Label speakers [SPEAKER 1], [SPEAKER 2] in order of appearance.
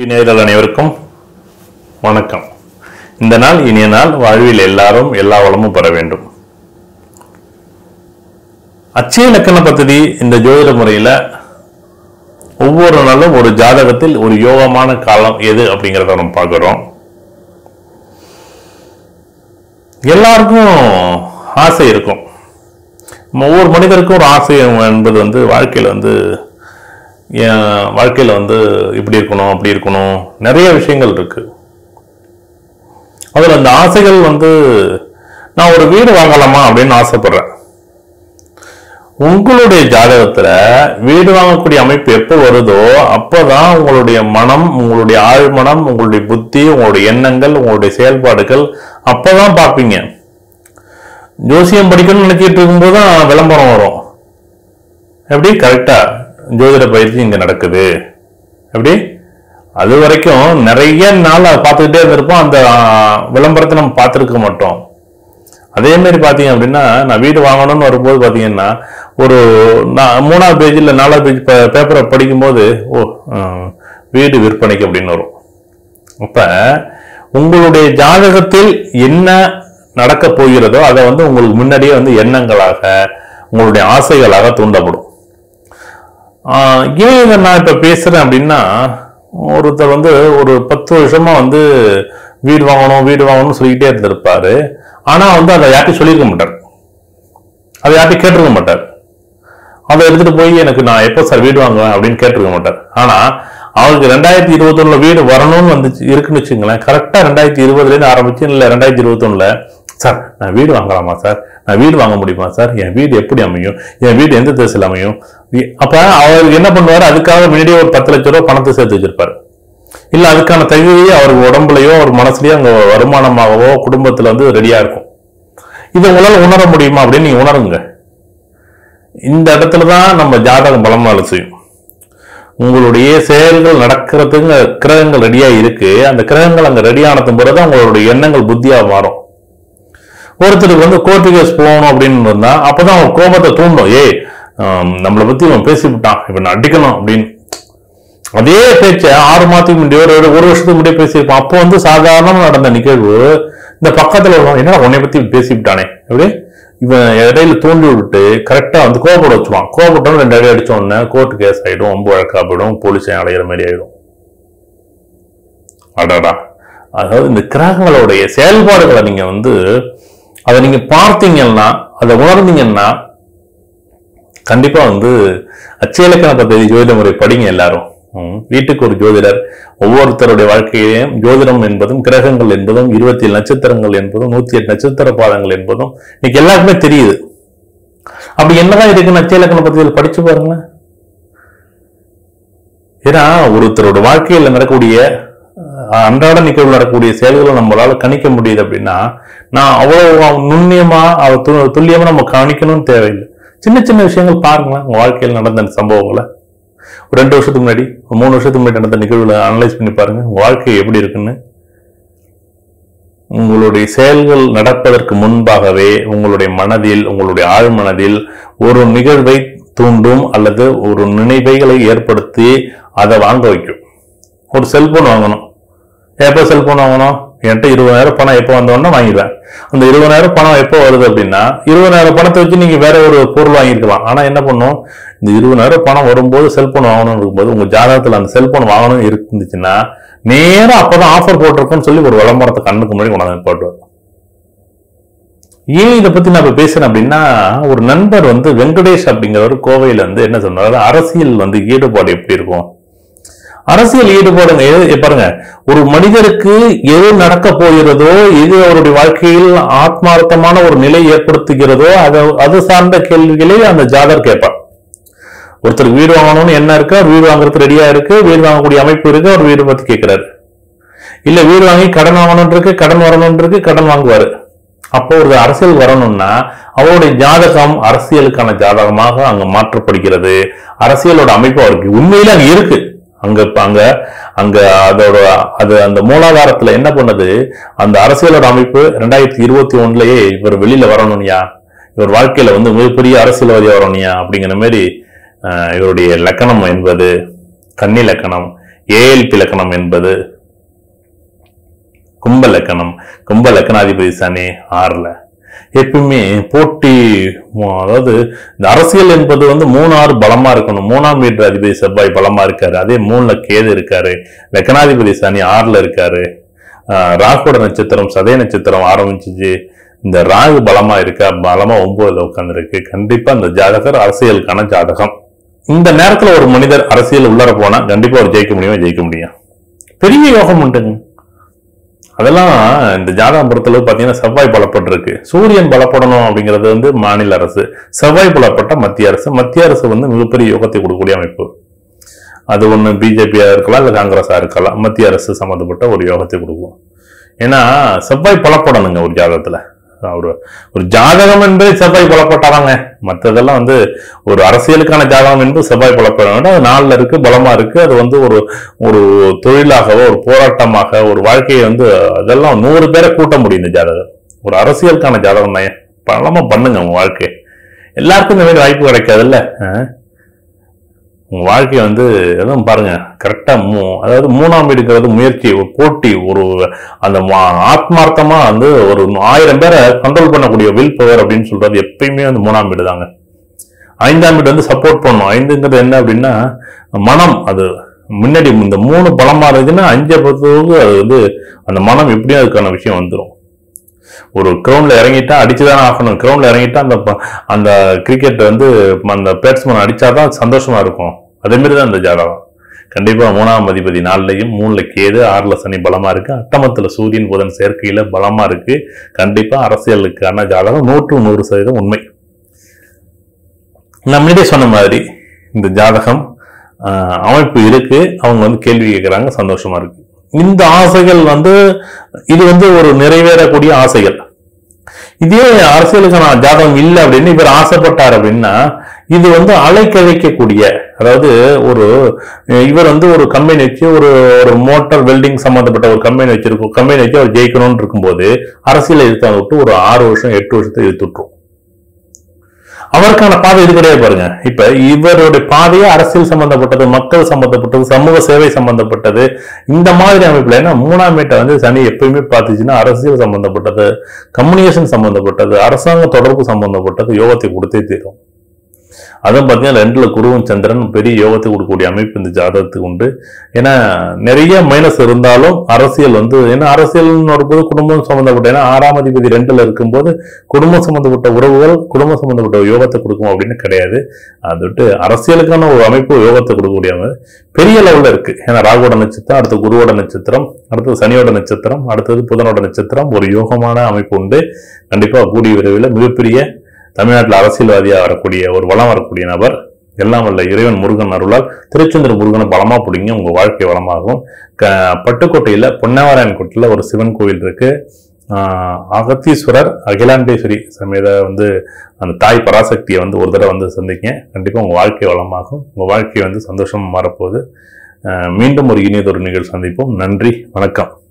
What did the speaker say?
[SPEAKER 1] நேயர்கள் அனைவருக்கும் வணக்கம். இந்த நாள் இனிய நாள். வாழ்வில் எல்லாரும் எல்லா வளமும் பெற வேண்டும். அட்சய இலக்கண பദ്ധதி இந்த ஜோதிட முறையில் ஒவ்வொரு நாளும் ஒரு ஜாதகத்தில் ஒரு யோகமான காலம் எது அப்படிங்கிறத நம்ம பார்க்குறோம். எல்லாருக்கும் ஆசை இருக்கும். ஒவ்வொரு மனிதருக்கும் ஒரு ஆசை என்பது வாழ்க்கையில் இப்படி இருக்கணும் அப்படி இருக்கணும், நிறைய விஷயங்கள் இருக்கு. அதில் அந்த ஆசைகள் நான் ஒரு வீடு வாங்கலாமா அப்படின்னு ஆசைப்படுறேன். உங்களுடைய ஜாதகத்துல வீடு வாங்கக்கூடிய அமைப்பு எப்போ வருதோ அப்போதான் உங்களுடைய மனம், உங்களுடைய ஆழ்மனம், உங்களுடைய புத்தி, உங்களுடைய எண்ணங்கள், உங்களுடைய செயல்பாடுகள் அப்பதான் பார்ப்பீங்க. ஜோசியம் படிக்கணும்னு நினைச்சிட்டு இருக்கும்போது தான் விளம்பரம் வரும். எப்படி கரெக்டா ஜோதிட பயிற்சி இங்க நடக்குது எப்படி, அது வரைக்கும் நிறைய நாள் பார்த்துக்கிட்டே இருந்திருப்போம். அந்த விளம்பரத்தை நம்ம பார்த்துருக்க மாட்டோம். அதே மாதிரி பார்த்தீங்க அப்படின்னா, நான் வீடு வாங்கணும்னு வரும்போது பார்த்தீங்கன்னா ஒரு 3ஆவது பேஜ் இல்லை 4ஆவது பேஜ் பேப்பரை படிக்கும்போது வீடு விற்பனைக்கு அப்படின்னு வரும். அப்ப உங்களுடைய ஜாதகத்தில் என்ன நடக்க போகிறதோ அதை உங்களுக்கு முன்னாடியே எண்ணங்களாக, உங்களுடைய ஆசைகளாக தூண்டப்படும். ஏன் இதை நான் இப்ப பேசுறேன் அப்படின்னா, ஒருத்தர் ஒரு 10 வருஷமா வீடு வாங்கணும்னு சொல்லிக்கிட்டே இருந்திருப்பாரு. ஆனா அதை யார்ட்டையும் சொல்லியிருக்க மாட்டார், அதை யார்ட்டையும் கேட்டிருக்க மாட்டார். அதை எடுத்துட்டு போய் நான் எப்போ சார் வீடு வாங்குவேன் அப்படின்னு கேட்டிருக்க மாட்டார். ஆனா அவருக்கு 2021 வீடு வரணும்னு இருக்குன்னு வச்சுங்களேன். கரெக்டா 2020 ஆரம்பிச்சு இல்ல 2021 சார் நான் வீடு வாங்கலாமா சார், நான் வீடு வாங்க முடியுமா சார், என் வீடு எப்படி அமையும், என் வீடு எந்த திசையில் அமையும். அப்ப அவர் என்ன பண்ணுவாரு, அதுக்காக முன்னாடியே ஒரு 10 லட்சம் ரூபாய் பணத்தை சேர்த்து வச்சிருப்பாரு. இல்ல அதுக்கான தகுதியே அவருக்கு உடம்புலயோ ஒரு மனசுலயோ அங்க வருமானமாகவோ குடும்பத்துல ரெடியா இருக்கும். இதை உங்களால உணர முடியுமா அப்படின்னு நீங்க உணருங்க. இந்த இடத்துலதான் நம்ம ஜாதகம் பலமால செய்யும். உங்களுடைய செயல்கள் நடக்கிறதுக்கு கிரகங்கள் ரெடியா இருக்கு. அந்த கிரகங்கள் அங்க ரெடி ஆனதும் பிறகுதான் உங்களுடைய எண்ணங்கள் புத்தியா மாறும். ஒருத்தருக்கு கோர்ட்டு கேஸ் போகணும் அப்படின்னு இருந்தா அப்பதான் அவன் கோபத்தை தூண்டும். நம்மளை பத்தி இவன் பேசிவிட்டான், இப்ப நான் அடிக்கணும் அப்படின்னு. அதே பேச்ச 6 மாதத்துக்கு முன்னாடி ஒரு வருஷத்துக்கு முன்னாடியே பேசியிருப்பான். அப்போ சாதாரணமா நடந்த நிகழ்வு இந்த பக்கத்துல என்னடா உன்னை பத்தி பேசிவிட்டானே எப்படி, இவன் இடையில தூண்டி விட்டு கரெக்டா கோபப்பட வச்சுவான். கோபப்பட்டோம் 2 அடி அடிச்ச உடனே கோர்ட்டு கேஸ் ஆயிடும், 9 வழக்கா போயிடும், போலீஸை அடைகிற மாதிரி ஆயிடும். அடாடா. அதாவது இந்த கிரகங்களுடைய செயல்பாடுகளை நீங்க அதை நீங்க பார்த்தீங்கன்னா, அதை உணர்ந்தீங்கன்னா கண்டிப்பா அட்சய இலக்கண பദ്ധதி ஜோதிட முறை படிங்க எல்லாரும். வீட்டுக்கு ஒரு ஜோதிடர். ஒவ்வொருத்தருடைய வாழ்க்கையிலும் ஜோதிடம் என்பதும் கிரகங்கள் என்பதும் 27 நட்சத்திரங்கள் என்பதும் 108 நட்சத்திர பாதங்கள் என்பதும் இன்னைக்கு எல்லாருக்குமே தெரியுது. அப்படி என்னதான் இருக்குன்னு அட்சய இலக்கண பദ്ധதியில் படிச்சு பாருங்க. ஏன்னா ஒருத்தரோட வாழ்க்கையில் நடக்கக்கூடிய அன்றாட நிகழ்வு நடக்கக்கூடிய செயல்களை நம்மளால கணிக்க முடியுது அப்படின்னா, நான் அவ்வளவு நுண்ணியமா துல்லியமா நம்ம கணிக்கணும்னு தேவையில்லை. சின்ன சின்ன விஷயங்கள் பாருங்களேன். உங்க வாழ்க்கையில் நடந்த சம்பவங்களை ஒரு 2 வருஷத்துக்கு முன்னாடி 3 வருஷத்துக்கு முன்னாடி நடந்த நிகழ்வுல அனலைஸ் பண்ணி பாருங்க. உங்க வாழ்க்கை எப்படி இருக்குன்னு. உங்களுடைய செயல்கள் நடப்பதற்கு முன்பாகவே உங்களுடைய மனதில், உங்களுடைய ஆழ்மனதில் ஒரு நிகழ்வை தூண்டும் அல்லது ஒரு நினைவுகளை ஏற்படுத்தி அதை வாங்க வைக்கும். ஒரு செல்போன் வாங்கணும். எப்போ செல்போன் வாங்கணும், என்கிட்ட 20,000 பணம் எப்போ வந்தோன்னா வாங்கிடுவேன். அந்த 20,000 பணம் எப்போ வருது அப்படின்னா 20,000 பணத்தை வச்சு நீங்க வேற ஒரு பொருள் வாங்கியிருக்கலாம். ஆனா என்ன பண்ணும், இந்த 20,000 பணம் வரும்போது செல்போன் வாங்கணும்னு இருக்கும்போது உங்க ஜாதகத்துல அந்த செல்போன் வாங்கணும் இருந்துச்சுன்னா நேரம் அப்பதான் ஆஃபர் போட்டிருக்கோன்னு சொல்லி ஒரு விளம்பரத்தை கண்ணுக்கு முன்னாடி கொண்டாந்து போட்டுருவாங்க. ஏன் இதை பத்தி நான் இப்ப பேசுறேன் அப்படின்னா, ஒரு நண்பர் வெங்கடேஷ் அப்படிங்கிறவர் கோவையில என்ன சொன்னாரு, அரசியல் ஈடுபாடு எப்படி இருக்கும், அரசியல் ஈடுபாடுங்க. பாருங்க, ஒரு மனிதருக்கு எது நடக்க போகிறதோ, எது அவருடைய வாழ்க்கையில் ஆத்மார்த்தமான ஒரு நிலை ஏற்படுத்துகிறதோ அது சார்ந்த கேள்விகளை அந்த ஜாதகர் கேட்பார். ஒருத்தருக்கு வீடு வாங்கணும்னு என்ன இருக்கு, அவர் வீடு வாங்குறதுக்கு ரெடியா இருக்கு, வீடு வாங்கக்கூடிய அமைப்பு இருக்கு, அவர் வீடு பத்தி கேட்கிறாரு. இல்ல வீடு வாங்கி கடன் வாங்கணும் இருக்கு, கடன் வரணும் இருக்கு, கடன் வாங்குவாரு. அப்போ ஒரு அரசியல் வரணும்னா அவருடைய ஜாதகம் அரசியலுக்கான ஜாதகமாக அங்க மாற்றப்படுகிறது. அரசியலோட அமைப்பு அவருக்கு உண்மையில அங்க இருக்கு. அந்த மூலாதாரத்துல என்ன பண்ணது, அந்த அரசியலோட அமைப்பு 2021 இவர் வெளியில வரணும்யா, இவர் வாழ்க்கையில மிகப்பெரிய அரசியல்வாதியா வரணும்யா அப்படிங்கிற மாதிரி இவருடைய லக்கணம் என்பது கன்னி லக்கணம். ஏஎல்பி லக்கணம் என்பது கும்ப லக்கணம். கும்ப லக்கணாதிபதி சனி 6ல. எப்பவுமே போட்டி, அதாவது இந்த அரசியல் என்பது வந்து 3-6 பலமா இருக்கணும். 3ஆம் வீட்டு அதிபதி செவ்வாய் பலமா இருக்காரு, அதே 3ல கேது இருக்காரு, லக்கணாதிபதி சனி 6ல இருக்காரு. ராகுட நட்சத்திரம் சதய நட்சத்திரம் ஆரம்பிச்சிச்சு. இந்த ராகு பலமா இருக்கா, பலமா 9ல உட்கார்ந்து இருக்கு. கண்டிப்பா இந்த ஜாதகர் அரசியலுக்கான ஜாதகம். இந்த நேரத்துல ஒரு மனிதர் அரசியல் உள்ளர போனா கண்டிப்பா ஒரு ஜெயிக்க முடியும். பெரிய யோகம் உண்டுங்க. அதெல்லாம் இந்த ஜாதகம் பொறுத்தளவு பாத்தீங்கன்னா செவ்வாய் பலப்பட்டிருக்கு. சூரியன் பலப்படணும் அப்படிங்கிறது வந்து மாநில அரசு, செவ்வாய் பலப்பட்ட மத்திய அரசு. மத்திய அரசு வந்து மிகப்பெரிய யோகத்தை கொடுக்கக்கூடிய அமைப்பு. அது ஒண்ணு பிஜேபியா இருக்கலாம், இல்ல காங்கிரஸா இருக்கலாம். மத்திய அரசு சம்பந்தப்பட்ட ஒரு யோகத்தை கொடுக்கும். ஏன்னா செவ்வாய் பலப்படணுங்க ஒரு ஜாதகத்துல. ஒரு ஜாதகம் என்பது செவ்வாய் பலப்பட்டாதாங்க. மற்றதெல்லாம் வந்து ஒரு அரசியலுக்கான ஜாதகம் என்பது செவ்வாய் பலப்பட வேண்டும். அது 4ல இருக்கு, பலமா இருக்கு. அது வந்து ஒரு தொழிலாகவோ ஒரு போராட்டமாக ஒரு வாழ்க்கையை வந்து அதெல்லாம் 100 பேரை கூட்ட முடியும். இந்த ஜாதகம் ஒரு அரசியலுக்கான ஜாதகம் தான். பலமா பண்ணுங்க உங்க வாழ்க்கை. எல்லாருக்கும் இந்த மாதிரி வாய்ப்பு கிடைக்காதுல்ல. உங்க வாழ்க்கையை வந்து எதுவும் பாருங்க கரெக்டா. அதாவது 3ஆம் வீடுங்கிறது முயற்சி, ஒரு போட்டி, ஒரு அந்த ஆத்மார்த்தமா வந்து ஒரு 1000 பேரை கண்ட்ரோல் பண்ணக்கூடிய வில் பவர் அப்படின்னு சொல்றது எப்பயுமே வந்து 3ஆம் வீடு தாங்க. 5ஆம் வீடு வந்து சப்போர்ட் பண்ணும். 5ங்கிறது என்ன அப்படின்னா மனம். அது முன்னாடி இந்த 3 பலமா இருக்குன்னா 5 பொறுத்தவரைக்கும் அது வந்து அந்த மனம் எப்படியும் அதுக்கான விஷயம் வந்துடும். ஒரு கிரவுண்ட்ல இறங்கிட்டா அடிச்சுதான் ஆகணும். கிரவுண்ட்ல இறங்கிட்டா அந்த கிரிக்கெட் வந்து அந்த பேட்ஸ்மேன் அடிச்சாதான் சந்தோஷமா இருக்கும். அதே மாதிரிதான் இந்த ஜாதகம். கண்டிப்பா 3ஆம் அதிபதி 4லையும், 3ல கேது, 6ல சனி பலமா இருக்கு. அட்டமத்துல சூரியன் புதன் சேர்க்கையில பலமா இருக்கு. கண்டிப்பா அரசியலுக்கான ஜாதகம் 100% உண்மை. நான் முன்னாடியே சொன்ன மாதிரி இந்த ஜாதகம் அமைப்பு இருக்கு. அவங்க வந்து கேள்வி கேட்கிறாங்க, சந்தோஷமா இருக்கு. இந்த ஆசைகள் வந்து இது வந்து ஒரு நிறைவேறக்கூடிய ஆசைகள். இதே அரசியலுக்கான ஜாதகம் இல்லை அப்படின்னு இவர் ஆசைப்பட்டார் அப்படின்னா இது வந்து அலைக்கழிக்கக்கூடிய, அதாவது இவர் வந்து ஒரு கம்பெனி வச்சு ஒரு மோட்டார் வெல்டிங் சம்பந்தப்பட்ட ஒரு கம்பெனி வச்சு அவர் ஜெயிக்கணும்னு இருக்கும்போது அரசியலை இழுத்த விட்டு ஒரு 6 வருஷம் 8 வருஷத்தை இழுத்து விட்டுரும். அவருக்கான பாதை இது கிடையாது பாருங்க. இப்ப இவருடைய பாதையே அரசியல் சம்பந்தப்பட்டது, மக்கள் சம்பந்தப்பட்டது, சமூக சேவை சம்பந்தப்பட்டது. இந்த மாதிரி அமைப்புல ஏன்னா 3ஆம் வீட்டை வந்து சனி எப்பயுமே பார்த்துச்சுன்னா அரசியல் சம்பந்தப்பட்டது, கம்யூனிகேஷன் சம்பந்தப்பட்டது, அரசாங்க தொடர்பு சம்பந்தப்பட்டது யோகத்தை கொடுத்தே தீரும். அதுவும் பார்த்தீங்கன்னா 2ல குருவும் சந்திரன் பெரிய யோகத்தை கொடுக்கக்கூடிய அமைப்பு இந்த ஜாதகத்துக்கு உண்டு. ஏன்னா நிறைய மைனஸ் இருந்தாலும் அரசியல் வந்து, ஏன்னா அரசியல்னு வரும்போது குடும்பம் சம்பந்தப்பட்ட, ஏன்னா 6ஆம் அதிபதி 2ல இருக்கும்போது குடும்பம் சம்பந்தப்பட்ட உறவுகள், குடும்பம் சம்பந்தப்பட்ட யோகத்தை கொடுக்கும் அப்படின்னு கிடையாது. அது விட்டு அரசியலுக்கான ஒரு அமைப்பு யோகத்தை கொடுக்கக்கூடிய பெரிய லெவல்ல இருக்கு. ஏன்னா ராகுவோட நட்சத்திரம், அடுத்து குருவோட நட்சத்திரம், அடுத்தது சனியோட நட்சத்திரம், அடுத்தது புதனோட நட்சத்திரம், ஒரு யோகமான அமைப்பு உண்டு. கண்டிப்பா கூடிய விரைவில் மிகப்பெரிய தமிழ்நாட்டில் அரசியல்வாதியாக வரக்கூடிய ஒரு வளம் வரக்கூடிய நபர். எல்லாம் வல்ல இறைவன் முருகன் அருளால் திருச்செந்தூர் முருகனை பலமா பிடிங்க, உங்க வாழ்க்கை வளமாகும். பட்டுக்கோட்டையில பொன்னவராயன் கோட்டையில ஒரு சிவன் கோவில் இருக்கு. அகத்தீஸ்வரர் அகிலாண்டேஸ்வரி சமேத வந்து அந்த தாய் பராசக்தியை வந்து ஒரு தடவை வந்து சந்திங்க. கண்டிப்பா உங்க வாழ்க்கை வளமாகும். உங்க வாழ்க்கை வந்து சந்தோஷமா மாறப்போகுது. மீண்டும் ஒரு இனியதொரு நிகழ்ச்சி சந்திப்போம். நன்றி, வணக்கம்.